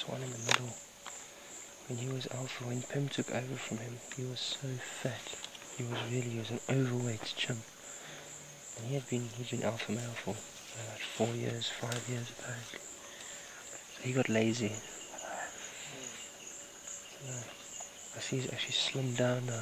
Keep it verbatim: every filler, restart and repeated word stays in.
this one in the middle. When he was alpha, when Pim took over from him, he was so fat. He was really, he was an overweight chimp. And he had been, he'd been alpha male for about four years, five years apparently. So he got lazy. So, I see he's actually slimmed down now.